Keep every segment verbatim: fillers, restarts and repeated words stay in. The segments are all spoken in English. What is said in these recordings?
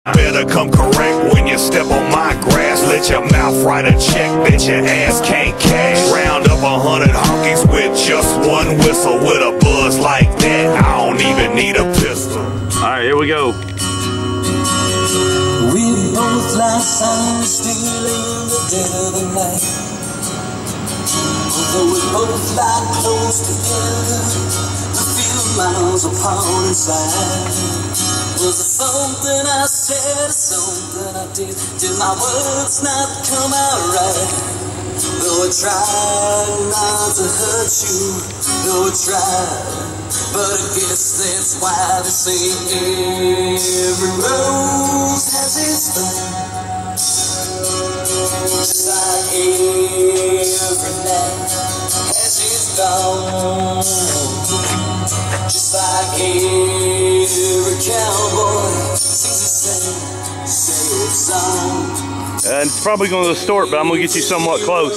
Better come correct when you step on my grass. Let your mouth write a check that your ass can't cash. Round up a hundred honkies with just one whistle. With a buzz like that, I don't even need a pistol. Alright, here we go. We both lie silent, still in the dead of the night. Although we both lie close together, we feel miles apart inside. Was it something I said, something I did? Did my words not come out right? Though I tried not to hurt you, though I tried, but I guess that's why they say every rose has its thorn. Just like every night has its dawn. Just like every cowboy sings the same, same song. Uh, it's probably going to distort, but I'm going to get you somewhat close.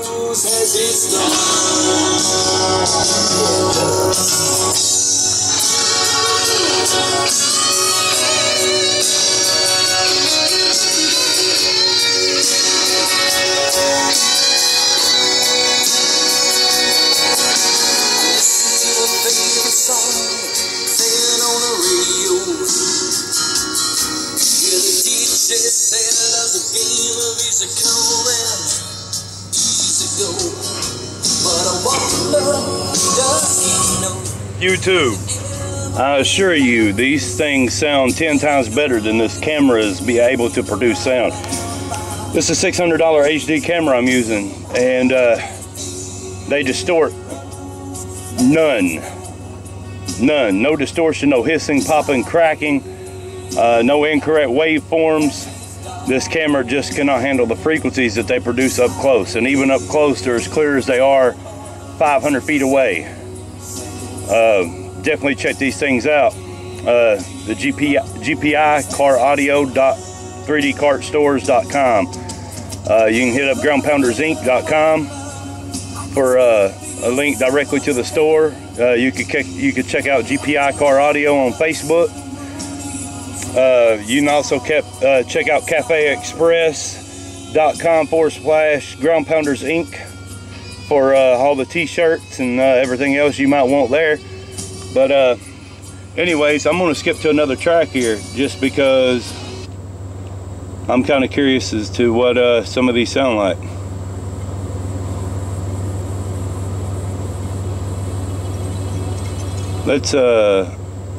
YouTube, I assure you, these things sound ten times better than this camera's be able to produce sound. This is a six hundred dollar H D camera I'm using, and uh, they distort none. None. No distortion, no hissing, popping, cracking, uh, no incorrect waveforms. This camera just cannot handle the frequencies that they produce up close, and even up close they're as clear as they are five hundred feet away. Uh, definitely check these things out. Uh, the G P I car audio dot three D cart stores dot com. Uh, you can hit up ground pounders inc dot com for uh, a link directly to the store. Uh, you could you could check out G P I Car Audio on Facebook. Uh, you can also kept, uh, check out cafe express dot com forward slash ground pounders inc for uh, all the t-shirts and uh, everything else you might want there. But uh, anyways, I'm going to skip to another track here just because I'm kind of curious as to what uh, some of these sound like. Let's uh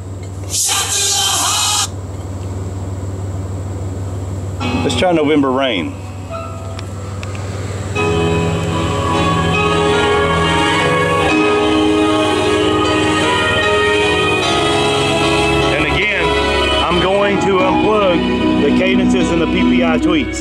let's try November Rain. And again, I'm going to unplug the cadences and the P P I tweaks.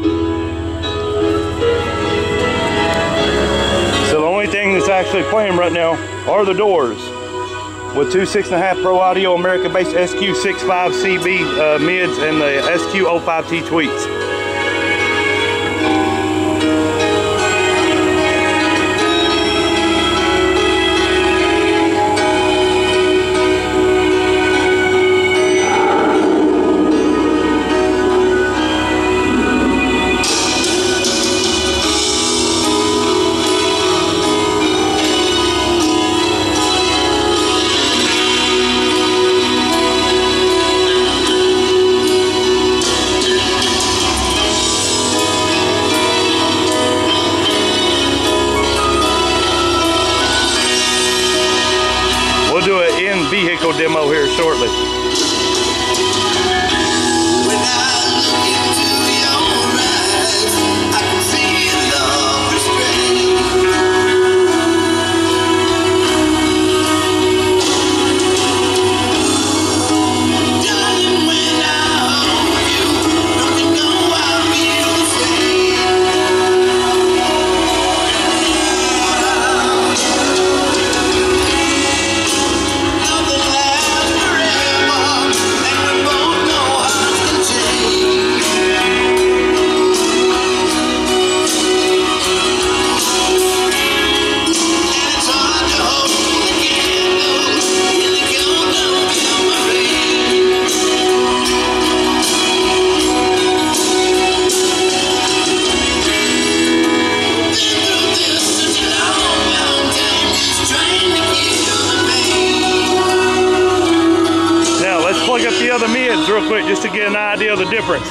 So the only thing that's actually playing right now are the doors, with two six and a half Pro Audio America-based S Q sixty-five C B uh, mids and the S Q zero five T tweets. to get an idea of the difference.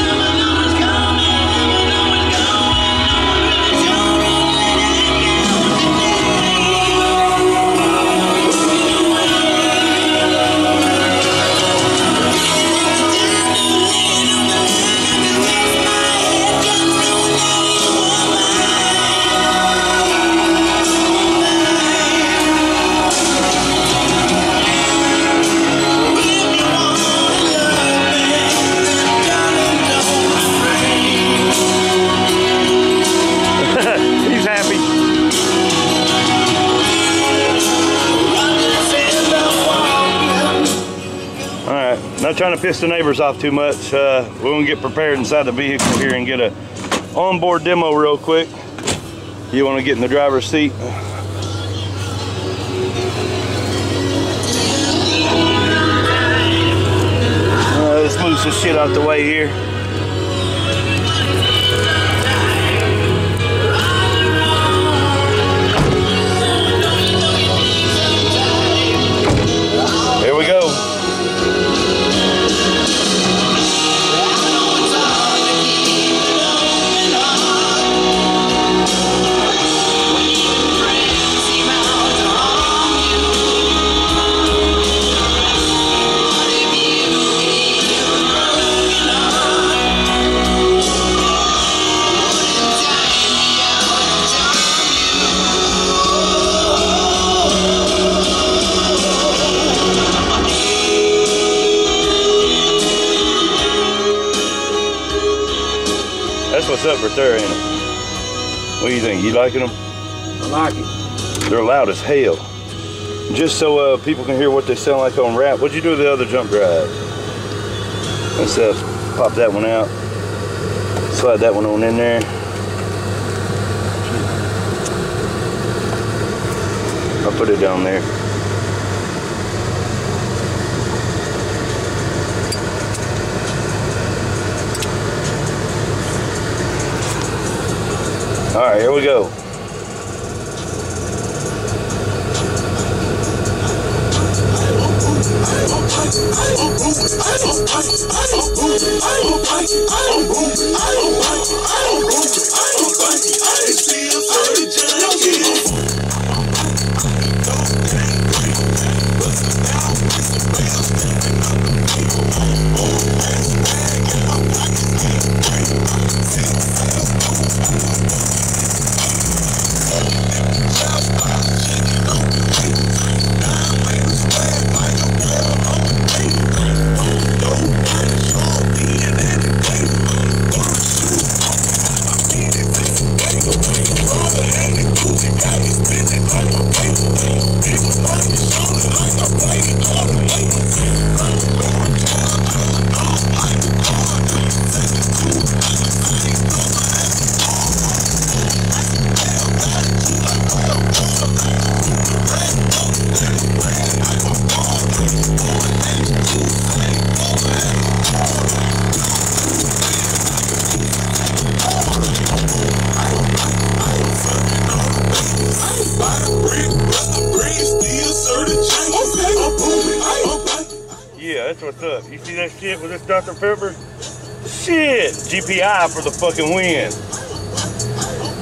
Not trying to piss the neighbors off too much. Uh, we're gonna get prepared inside the vehicle here and get a onboard demo real quick. You wanna get in the driver's seat? Uh, let's move some shit out the way here. Here we go. That's what's up right there, ain't it? What do you think? You liking them? I like it. They're loud as hell. Just so uh, people can hear what they sound like on rap. What'd you do with the other jump drive? Let's uh, pop that one out. Slide that one on in there. I'll put it down there. All right, here we go. Yeah, that's what's up. You see that shit with this Doctor Pepper? Shit! G P I for the fucking win.